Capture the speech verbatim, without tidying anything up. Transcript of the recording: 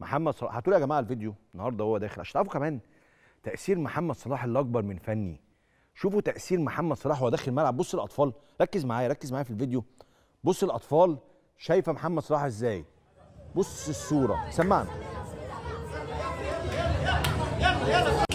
محمد صلاح، هاتوا لي يا جماعه الفيديو النهارده وهو داخل عشان تعرفوا كمان تاثير محمد صلاح اللي اكبر من فني. شوفوا تاثير محمد صلاح وهو داخل الملعب. بص الاطفال، ركز معايا ركز معايا في الفيديو. بص الاطفال شايفه محمد صلاح ازاي. بص الصوره، سمعنا.